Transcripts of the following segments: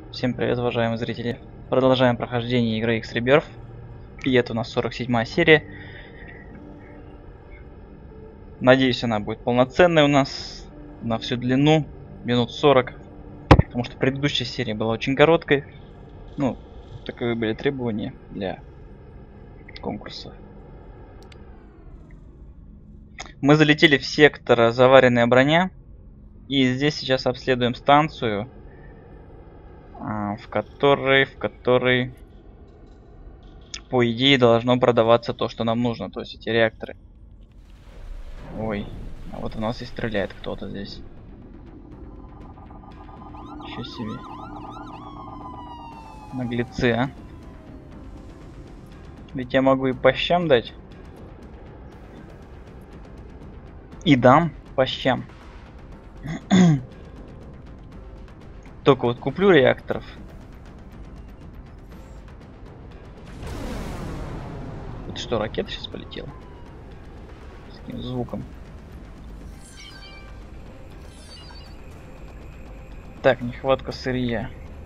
Всем привет, уважаемые зрители. Продолжаем прохождение игры X-Rebirth. И это у нас 47-я серия. Надеюсь, она будет полноценной у нас на всю длину, минут 40. Потому что предыдущая серия была очень короткой. Ну, таковы были требования для конкурса. Мы залетели в сектор заваренная броня. И здесь сейчас обследуем станцию, в которой, по идее, должно продаваться то, что нам нужно. То есть эти реакторы. Ой, а вот у нас и стреляет кто-то здесь. Ничего себе. Наглецы, а. Ведь я могу и по щам дать. И дам по щам. Только вот куплю реакторов. Это что, ракета сейчас полетела? С каким звуком? Так, нехватка сырья.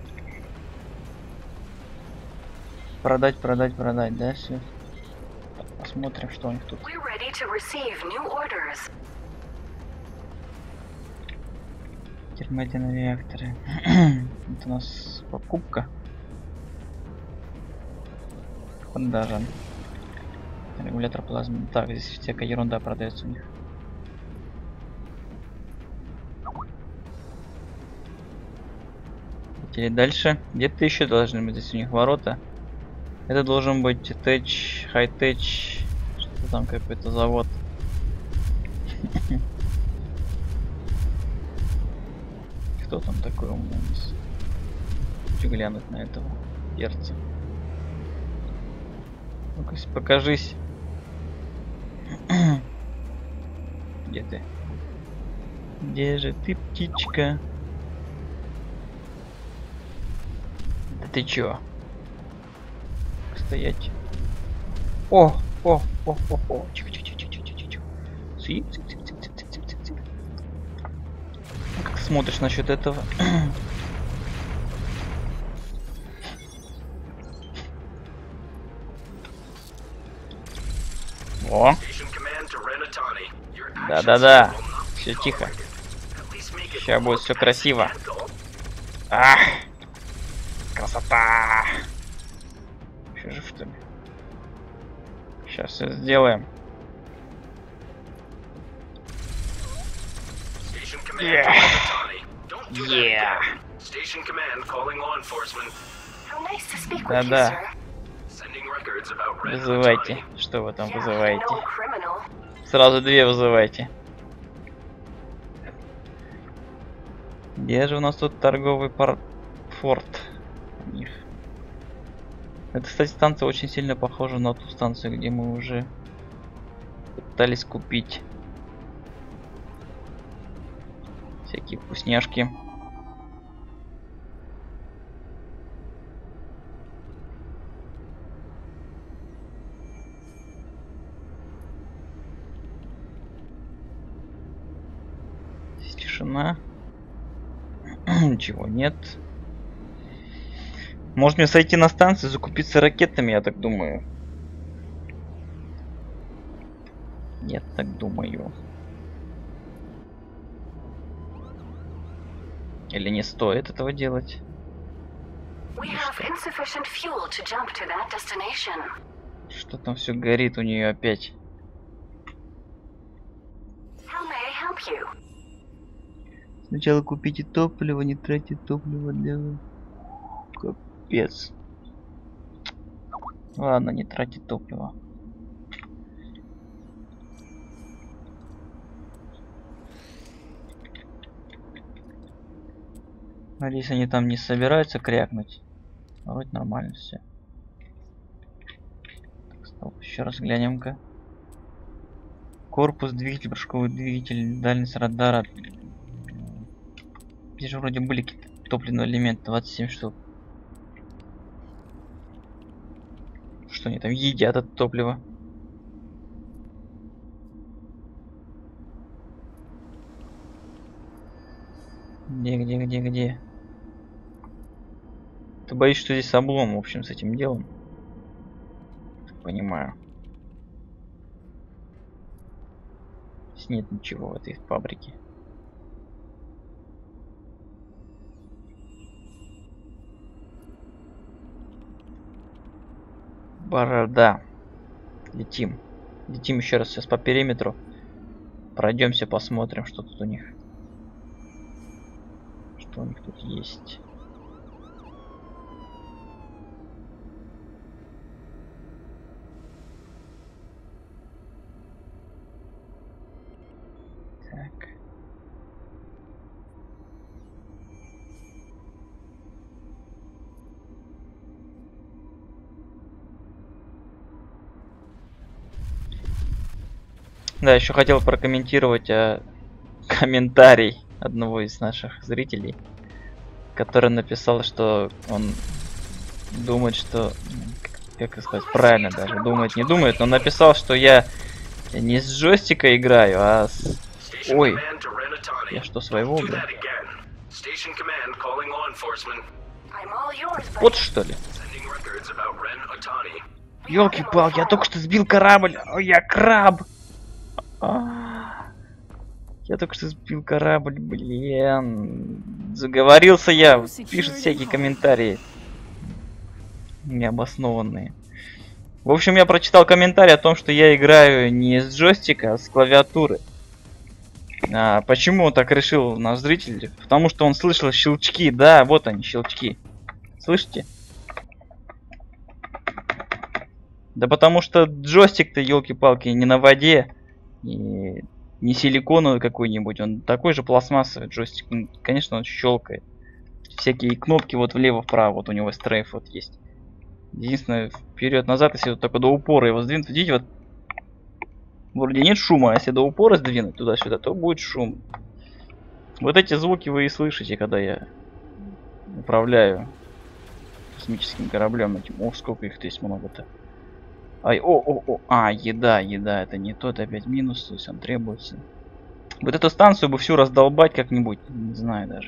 Продать, да, все. Посмотрим, что у них тут. Термодинамические реакторы. Это у нас покупка. Продажа. Регулятор плазмы. Так, здесь всякая ерунда продается у них. Теперь дальше. Где-то еще должны быть здесь у них ворота. Это должен быть Тэч, Хай-Тэч. Что там, какой-то завод. Кто там такой у нас? Хочу глянуть на этого перца. Ну-ка, покажись. Где ты? Где же ты, птичка? Да ты чё? Стоять. О! Тихо. Как ты смотришь насчет этого? О! Да. Все тихо. Сейчас будет все красиво. Ах! Красота! Еще жив, что ли? Сейчас все сделаем. Да. Вызывайте. Что вы там вызываете? Сразу две вызывайте. Где же у нас тут торговый форт? Эта, кстати, станция очень сильно похожа на ту станцию, где мы уже пытались купить всякие вкусняшки. Здесь тишина. Ничего нет. Может мне сойти на станцию, закупиться ракетами, я так думаю. Я так думаю. Или не стоит этого делать? Что там все горит у нее опять? Сначала купите топливо, не тратьте топливо для... Капец. Ладно, не тратьте топливо. Надеюсь, они там не собираются крякнуть. Вроде нормально все. Так, стоп, еще раз глянем-ка. Корпус, двигатель, прыжковый двигатель, дальность радара. Здесь же вроде были какие-то топливные элементы, 27 штук. Что они там едят от топлива? Где? Просто боюсь, что здесь облом, в общем, с этим делом. Понимаю. Здесь нет ничего в этой фабрике. Борода. Летим. Летим еще раз сейчас по периметру. Пройдемся, посмотрим, что тут у них. Что у них тут есть. Так. Да, еще хотел прокомментировать комментарий одного из наших зрителей, который написал, что он думает, что... Как сказать правильно даже? Думает, не думает, но написал, что я не с джойстика играю, а с... Ой, я что, своего, бля? Вот что ли? Ёлки-палки, я только что сбил корабль. Ой, я краб. Я только что сбил корабль, блин. Заговорился я. Пишут всякие комментарии. Необоснованные. В общем, я прочитал комментарий о том, что я играю не с джойстика, а с клавиатуры. Почему он так решил, наш зритель? Потому что он слышал щелчки. Да, вот они, щелчки. Слышите? Да потому что джойстик-то, елки-палки, не на воде. И не силиконовый какой-нибудь. Он такой же пластмассовый джойстик. Конечно, он щелкает. Всякие кнопки вот влево-вправо. Вот у него стрейф вот есть. Единственное, вперед-назад, если вот только до упора его сдвинуть, видите, вот вроде нет шума, а если до упора сдвинуть туда-сюда, то будет шум. Вот эти звуки вы и слышите, когда я управляю космическим кораблем этим. Ох, сколько их здесь много-то. Ай, еда, это не тот, опять минус, то есть он требуется. Вот эту станцию бы всю раздолбать как-нибудь, не знаю даже.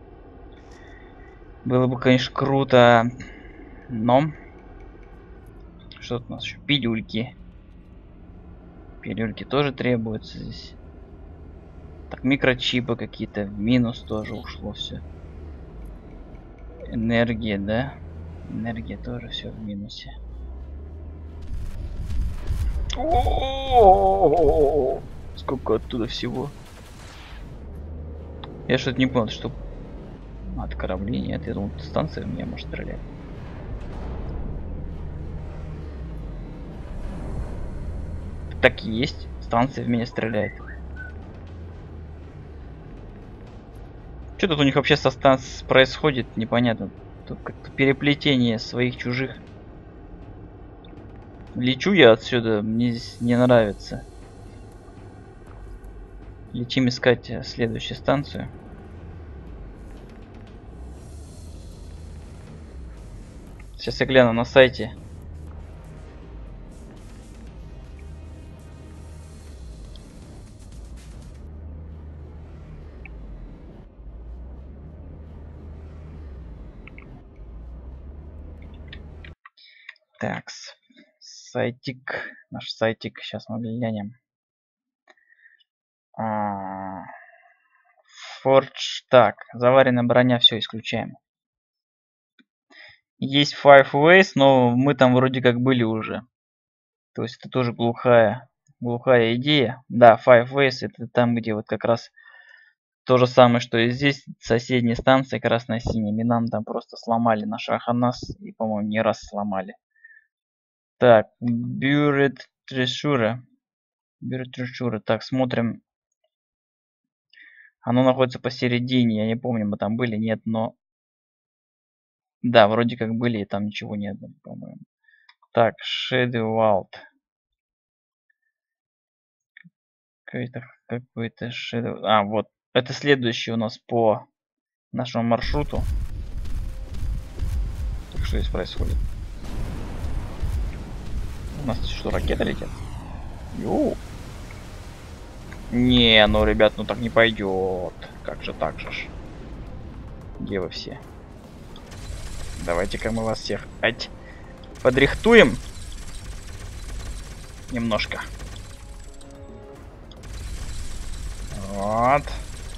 Было бы, конечно, круто, но... Что тут у нас еще? Пилюльки. Пилюльки тоже требуются здесь. Так, микрочипы какие-то в минус тоже ушло все. Энергия, да? Энергия тоже все в минусе. Сколько оттуда всего. Я что-то не понял, что от кораблей нет. Я думал, станция в меня может стрелять. Так и есть. Станция в меня стреляет. Что тут у них вообще со станцией происходит, непонятно. Тут как-то переплетение своих чужих. Лечу я отсюда, мне здесь не нравится. Летим искать следующую станцию. Сейчас я гляну на сайте. Так, сайтик, наш сайтик, сейчас мы глянем. Forge, так, заваренная броня, все исключаем. Есть Five Ways, но мы там вроде как были уже. То есть это тоже глухая идея. Да, Five Ways это там, где вот как раз то же самое, что и здесь. Соседняя станция красно-синяя. Минам там просто сломали наш Аханас. И, по-моему, не раз сломали. Так, Buried Treasure. Так, смотрим. Оно находится посередине. Я не помню, мы там были, нет, но... Да, вроде как были, и там ничего нет, по-моему. Так, Shadowwald. Какой-то Shadow... вот. Это следующий у нас по нашему маршруту. Так, что здесь происходит? У нас что, ракеты летят? Йоу. Не, ну, ребят, ну так не пойдет. Как же так же ж? Где вы все? Давайте-ка мы вас всех подрихтуем. Немножко. Вот.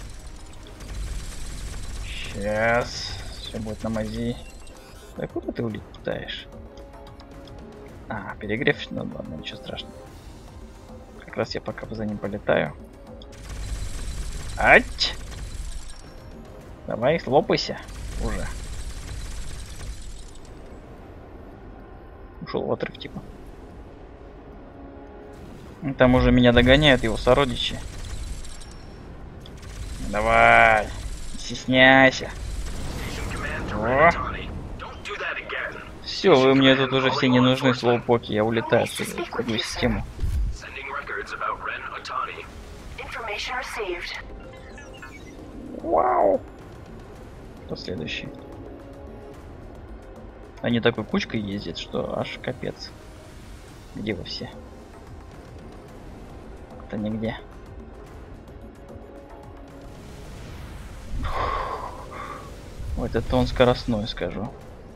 Сейчас. Все будет на мази. Да куда ты улетаешь? А, перегрев. Ну ладно, ничего страшного. Как раз я пока за ним полетаю. Ать! Давай, слопайся уже. Ушел в отрыв, типа. Там уже меня догоняют его сородичи. Давай, не стесняйся. Все, вы мне тут уже все не нужны, слоупоки. Я улетаю отсюда в другую систему. Вау. Кто следующий? Они такой кучкой ездят, что аж капец. Где вы все? Это нигде. Вот это он скоростной, скажу.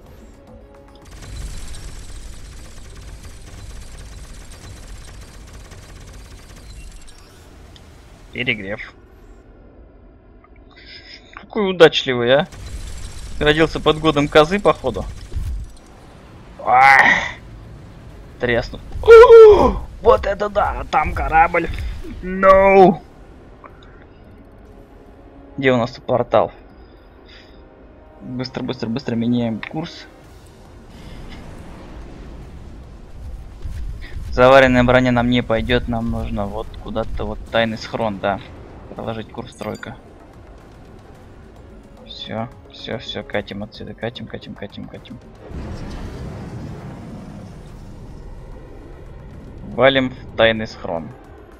Перегрев. Какой удачливый, а? Родился под годом козы, походу. Треснул. Вот это да! Там корабль. No! Где у нас тут портал? Быстро, быстро, быстро меняем курс. Заваренная броня нам не пойдет. Нам нужно вот куда-то вот тайный схрон, да. Проложить курс тройка. Все, все, все, катим отсюда, катим, катим, катим, катим. Валим в тайный схрон.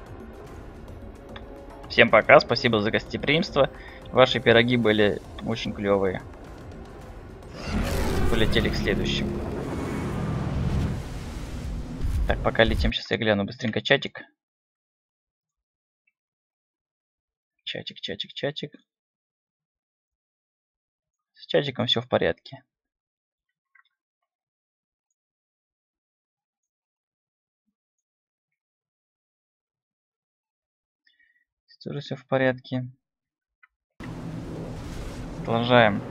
Всем пока, спасибо за гостеприимство. Ваши пироги были очень клевые. Полетели к следующему. Так, пока летим, сейчас я гляну быстренько чатик. Чатик, чатик, чатик. С чатиком все в порядке. Тоже все в порядке. Продолжаем.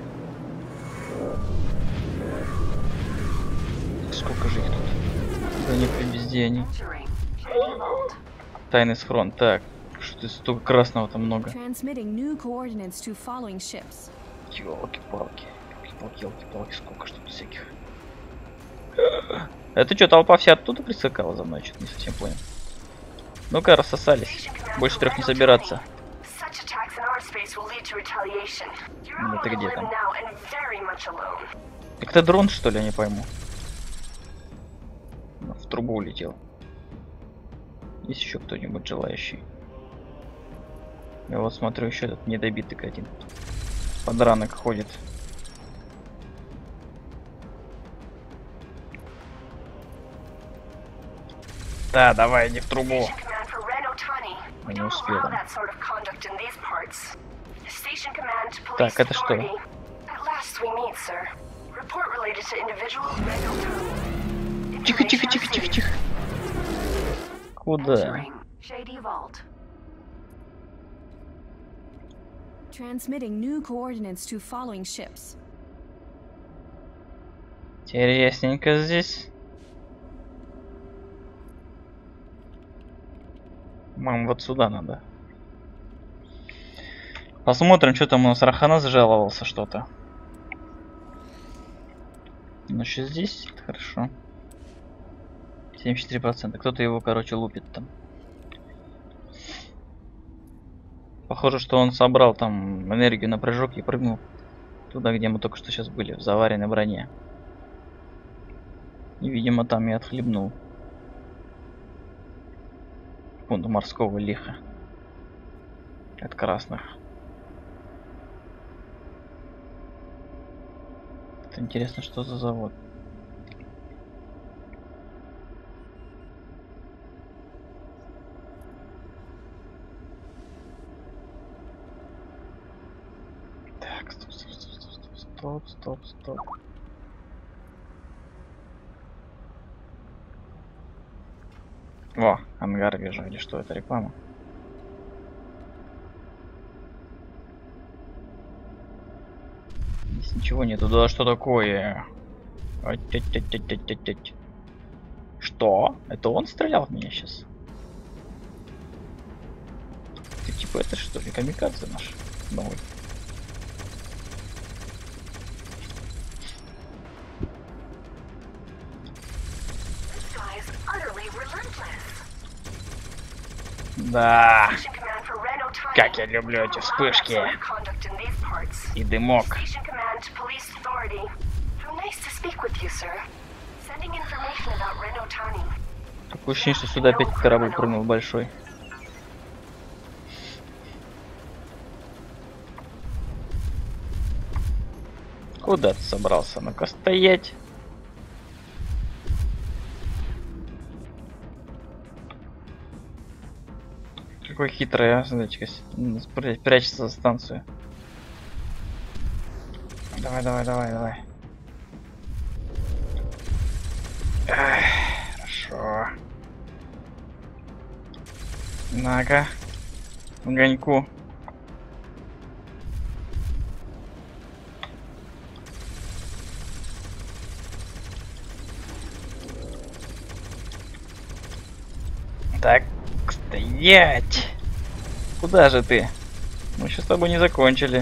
Сколько же их тут? Да не везде они. Тайный схрон. Так, что-то столько красного там много. Ёлки-палки. Ёлки-палки, сколько что тут всяких. Это что, толпа вся оттуда прискакала за мной? Что-то не совсем понял. Ну-ка, рассосались. Больше 3 не собираться. Это где там? Так это дрон, что ли, я не пойму. В трубу улетел. Есть еще кто-нибудь желающий? Я вот смотрю, еще этот недобитый один. Подранок ходит. Да, давай, иди в трубу. Мы не успели. Так, это что? Тихо, тихо, тихо, тихо, тихо. Куда? Transmitting new coordinates to following ships. Интересненько здесь. Мам, вот сюда надо. Посмотрим, что там у нас. Рахана зажаловался что-то. Ну, что здесь? Это хорошо. 74%. Кто-то его, короче, лупит там. Похоже, что он собрал там энергию на прыжок и прыгнул туда, где мы только что сейчас были, в заваренной броне. И, видимо, там и отхлебнул. Фонд морского лиха. От красных. Это интересно, что за завод. Так, стоп. Во, ангар вижу, или что это, реклама? Здесь ничего нету, да что такое? Ать-тять-тять-тять-тять-тять. Что? Это он стрелял в меня сейчас? Ты типа это что ли, камикадзе наш новый? Да. Как я люблю эти вспышки. И дымок. Такое ощущение, что сюда опять корабль прыгнул большой. Куда ты собрался? Ну-ка стоять. Какой хитрый, а? Смотрите-ка, прячется за станцию. Давай, давай, давай, давай. Ах, хорошо. На-ка. Огоньку. Так, стоять! Куда же ты? Мы еще с тобой не закончили.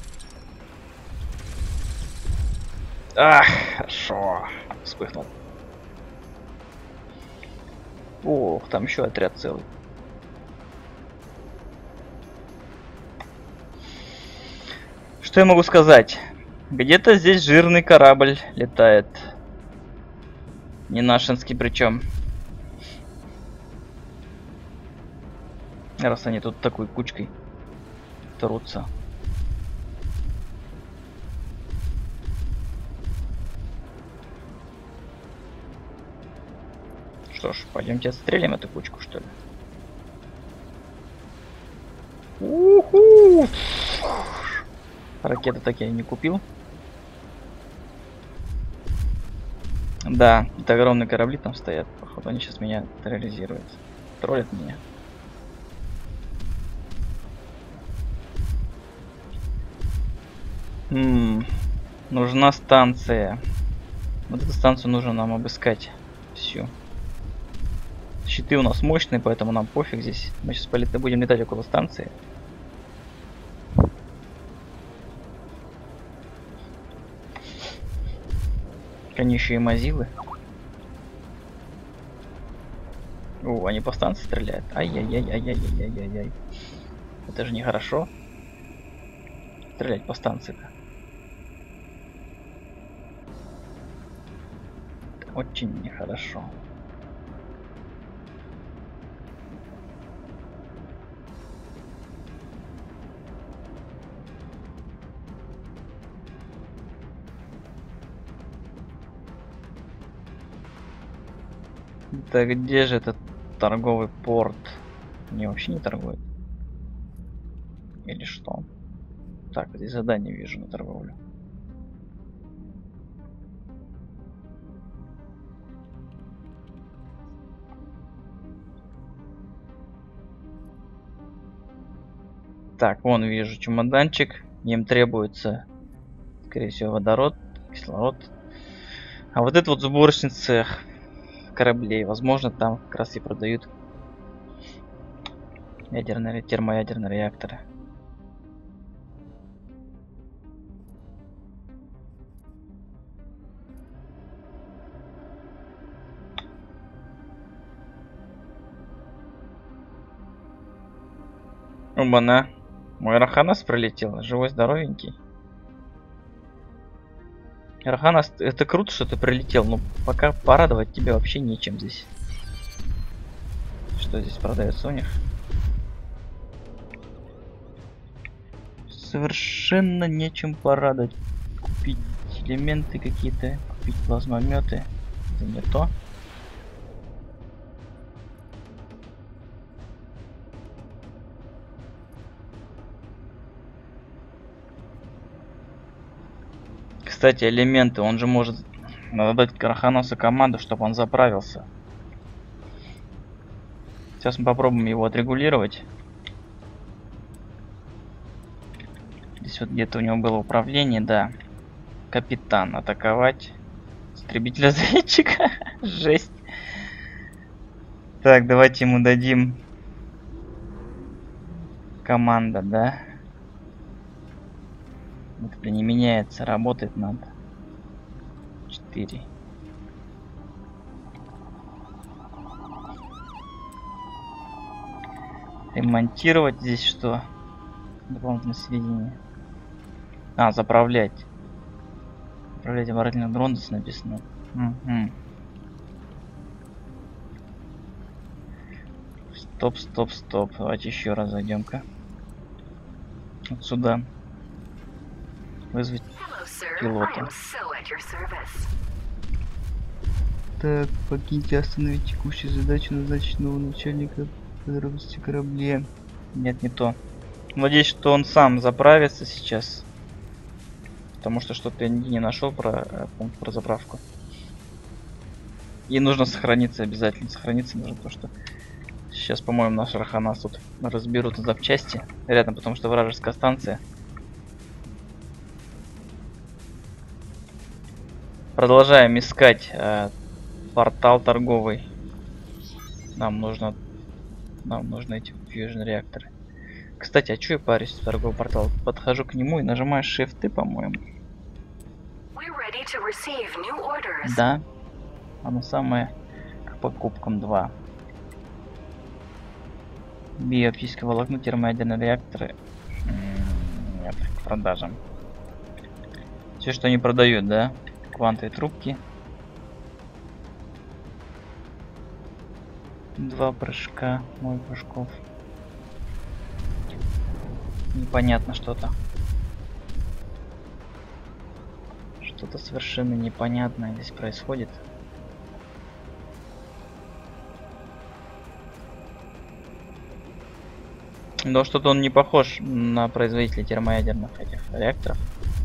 Ах, хорошо. Вспыхнул. Ох, там еще отряд целый. Что я могу сказать? Где-то здесь жирный корабль летает. Не нашинский причем. Раз они тут такой кучкой трутся. Что ж, пойдемте отстрелим эту кучку, что ли? У-ху! Ракеты так я и не купил. Да, это огромные корабли там стоят. Походу они сейчас меня терроризируют. Троллят меня. Нужна станция. Вот эту станцию нужно нам обыскать. Всю. Щиты у нас мощные, поэтому нам пофиг здесь. Мы сейчас будем летать около станции. Они еще и мазилы. О, они по станции стреляют. Ай-яй-яй-яй-яй-яй-яй-яй. Это же нехорошо. Стрелять по станции-то. Очень нехорошо. Да где же этот торговый порт? Не, вообще не торгует. Или что? Так, здесь задание вижу на торговлю. Так, вон вижу чемоданчик. Им требуется, скорее всего, водород, кислород. А вот это вот сборочный цех кораблей. Возможно, там как раз и продают ядерные, термоядерные реакторы. Оба-на. Мой Раханас пролетел, живой, здоровенький. Раханас, это круто, что ты прилетел, но пока порадовать тебя вообще нечем здесь. Что здесь продается у них? Совершенно нечем порадовать. Купить элементы какие-то, купить плазмометы. Это не то. Кстати, элементы, он же может... Надо дать Раханасу команду, чтобы он заправился. Сейчас мы попробуем его отрегулировать. Здесь вот где-то у него было управление, да. Капитан, атаковать. Истребителя-разведчика. Жесть. Так, давайте ему дадим команда, да. Это не меняется, работает надо. 4. Ремонтировать здесь что? Дополнительное сведения. А, заправлять. Управлять оборонительный дрон, здесь написано. Угу. Стоп, стоп, стоп. Давайте еще раз зайдем-ка. Вот сюда. Вызвать пилота. Так, покиньте, остановить текущую задачу, назначить нового начальника подробности корабля. Нет, не то. Надеюсь, что он сам заправится сейчас. Потому что что-то я не нашел про пункт про заправку. И нужно сохраниться, обязательно сохраниться нужно, потому что сейчас, по-моему, наш Арханас тут разберут запчасти рядом, потому что вражеская станция. Продолжаем искать портал торговый. Нам нужно эти фьюжн реакторы. Кстати, а что я парюсь в торговый портал? Подхожу к нему и нажимаю Shift, по-моему. Да. Оно самое к покупкам 2. Биоптическое волокно, термоядерные реакторы. Нет, к продажам. Все, что они продают, да? Квантовые трубки. 2 прыжка, 0 прыжков. Непонятно что-то. Что-то совершенно непонятное здесь происходит. Но что-то он не похож на производителя термоядерных этих реакторов.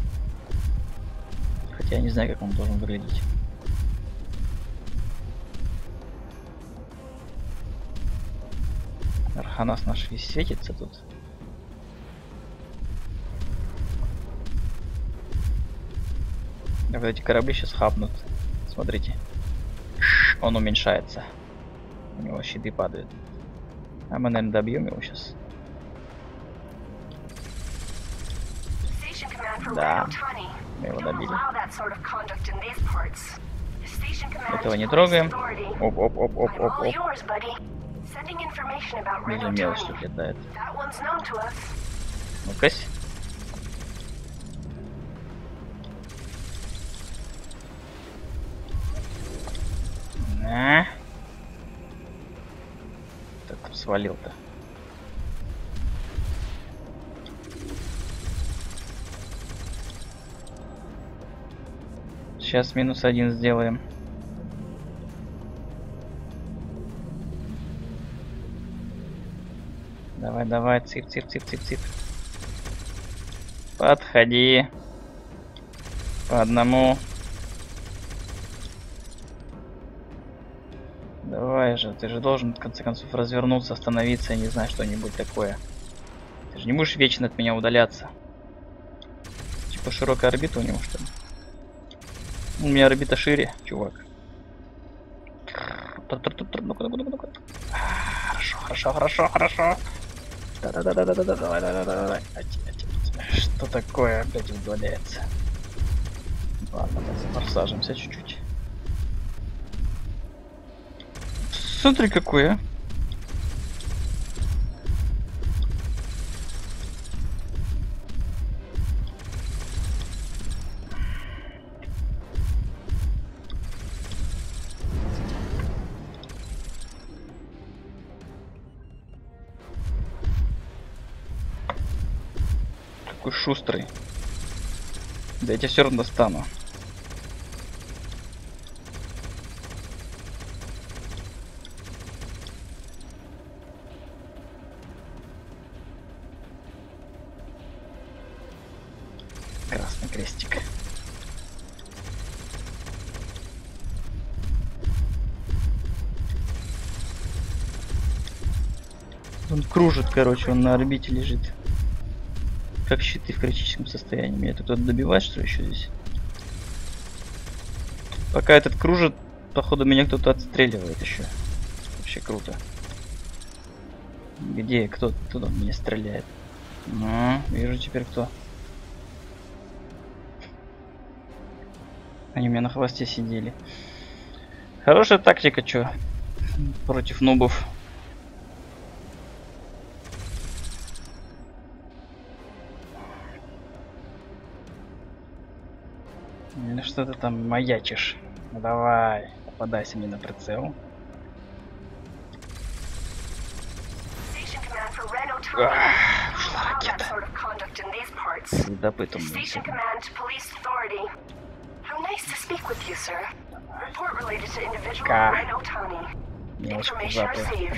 Хотя я не знаю, как он должен выглядеть. Арханас наш весь светится тут. Вот эти корабли сейчас хапнут. Смотрите. Он уменьшается. У него щиты падают. А мы, наверное, добьем его сейчас. Да. Мы его добили. Этого не трогаем. Оп. Вижу, мелочь тут летает. Ну-кась. Так, свалил-то. Сейчас -1 сделаем. Давай, цып. Подходи. По одному. Давай же, ты же должен в конце концов развернуться, остановиться, я не знаю, что-нибудь такое. Ты же не будешь вечно от меня удаляться. Типа широкая орбита у него, что ли? У меня орбита шире, чувак. Ну-ка. Хорошо. Давай. Что такое опять удаляется? Ладно, просаживаемся чуть-чуть. Смотри, какой, а. Какой шустрый. Да я тебя все равно достану. Красный крестик. Он кружит, короче, он на орбите лежит. Как щиты в критическом состоянии. Меня тут кто-то добивает, что еще здесь? Пока этот кружит, походу меня кто-то отстреливает еще. Вообще круто. Где? Кто туда меня стреляет? Ну, вижу теперь кто. Они у меня на хвосте сидели. Хорошая тактика, чё? Против нубов. Или что ты там маячишь? Ну, давай, попадайся мне на прицел. Ушла ракета. Следопыт умный. Мелочь пузатая.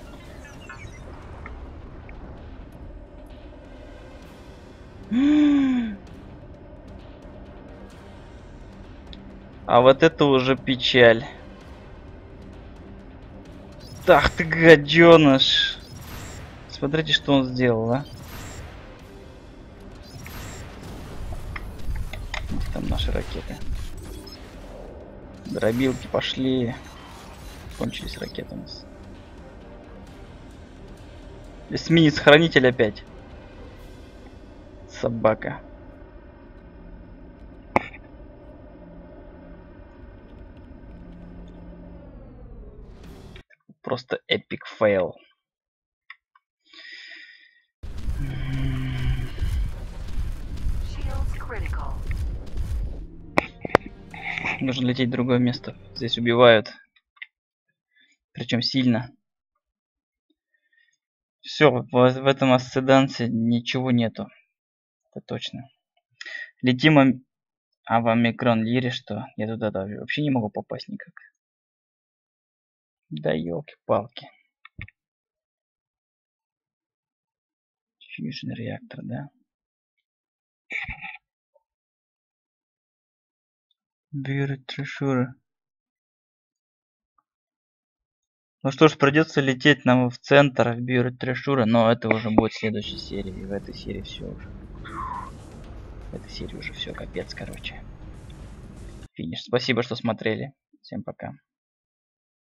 А вот это уже печаль. Ах ты гаденыш. Смотрите, что он сделал, а. Где там наши ракеты? Дробилки пошли. Кончились ракеты у нас. Эсминец-хранитель опять. Собака. Просто эпик фейл. Нужно лететь в другое место. Здесь убивают. Причем сильно. Все, в этом асцедансе ничего нету. Это точно. Летим в омикрон лире, что я туда даже вообще не могу попасть никак. Да елки-палки. Fusion реактор, да? Бюро Трешура. Ну что ж, придется лететь нам в центр, в Бюро Трешура, но это уже будет в следующей серии. В этой серии все уже. В этой серии уже все, капец, короче. Финиш. Спасибо, что смотрели. Всем пока.